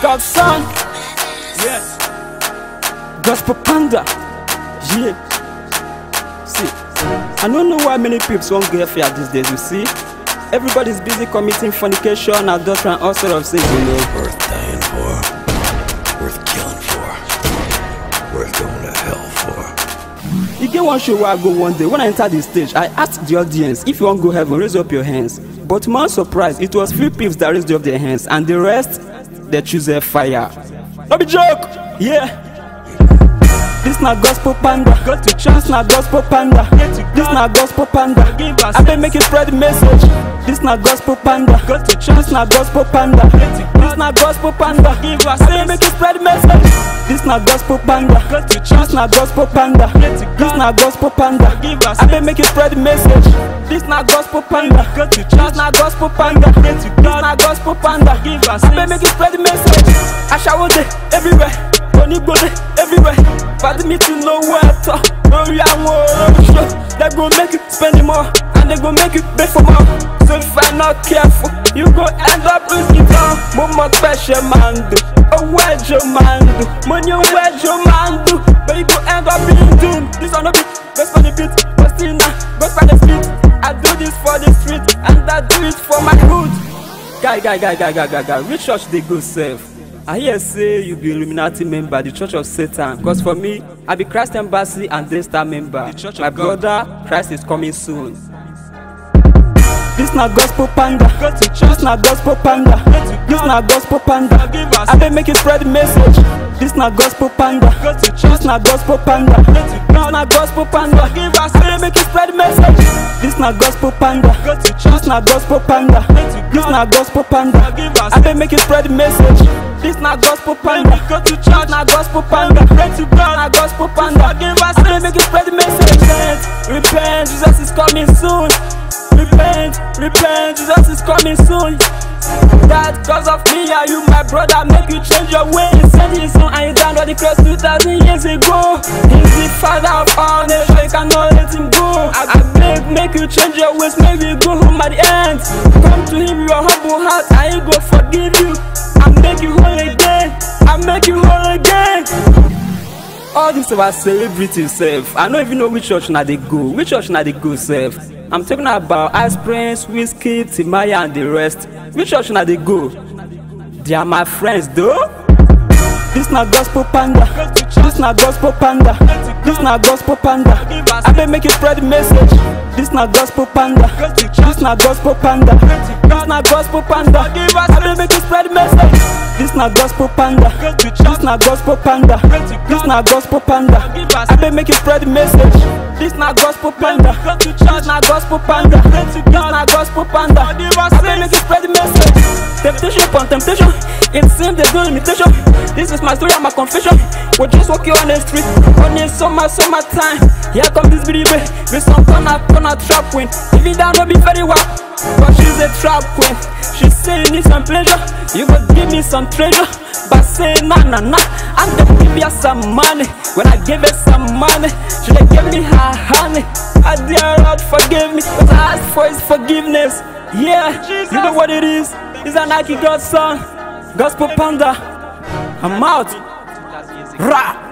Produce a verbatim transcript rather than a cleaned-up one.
Godson, yeah. Gospel Panda, yeah. See, I don't know why many people won't get fear these days. You see, everybody's busy committing fornication, adultery, and all sorts of things. You know, worth dying for, worth killing for, worth going to hell for. You get one show where I go one day. When I enter the stage, I asked the audience, if you want to go heaven, raise up your hands. But to my surprise, it was few people that raised up their hands, and the rest, they choose a fire. No be joke, yeah. This na Gospel Panda, got to chance na Gospel Panda. This na Gospel Panda, I been make it spread the message. This na Gospel Panda, got to chance na Gospel Panda. This na Gospel Panda, I been make it spread the message. This na Gospel Panda, got to chance na Gospel Panda. This na Gospel Panda, I been make it spread the message. This na Gospel Panda, got to chance na Gospel Panda. This na Gospel Panda, I been make it spread the message. I shower day everywhere. Money go everywhere, but me to know where to. Hurry, I want to show. They go make you spend more, and they go make you pay for more. So if I'm not careful, you go end up losing down. Mama pressure man do, a wedge your man do, money wedge your man do, but you go end up being doomed. This on the beat, best for the beat, but still now, best for the street. I do this for the street, and I do it for my hood. Guy, guy, guy, guy, guy, guy, guy. Which church they go serve? I hear say you be Illuminati member, the Church of Satan. Cause for me, I be Christ Embassy and Daystar member. The Church of My God. Brother, Christ is coming soon. This na Gospel Panda, this na Gospel Panda, this na Gospel Panda. I been make it spread the message. This na Gospel Panda, this na Gospel Panda, this na Gospel Panda. I been make it spread the message. This na Gospel Panda, this na Gospel Panda, this na Gospel Panda. I been make it spread the message. This na Gospel Panda, this na Gospel Panda, this na Gospel Panda. I been make it spread the message. Repent, repent, Jesus is coming soon. Repent, repent, Jesus is coming soon. That cause of me and you, my brother, make you change your ways. Send his son and he died on the cross two thousand years ago. He's the father of all nations, you cannot let him go. I, I beg, make you change your ways, maybe go home at the end. Come to him with your humble heart and he go forgive you. I make you whole again, I make you whole again. All this about celebrity self, I don't even know which church now they go. Which church now they go self? I'm talking about Ice Prince, Whiskey, Timaya and the rest. Which church now they go? They are my friends though. This na Gospel Panda, this na Gospel Panda, this na Gospel Panda. I been make it spread the message. This na Gospel Panda, this na Gospel Panda, this na Gospel Panda. I been make it spread the message. This na Gospel Panda, this na Gospel Panda, this na Gospel Panda. I been make it spread the message. This na Gospel Panda, this na Gospel Panda, this na Gospel Panda. I been make it spread the message. Temptation upon temptation, it seems there's no limitation. This is my story and my confession. We're just walking on the street, on the summer, summertime. Here comes this baby with some corner, corner trap queen. Even down will be very well, but she's a trap queen. She say you need some pleasure, you go give me some treasure. But say nah nah nah, I'm gonna give you some money. When I give her some money, she dey give me her honey. I dear Lord forgive me, cause I ask for his forgiveness. Yeah, Jesus. You know what it is? It's a Nike God song, Gospel Panda. I'm out. Rah.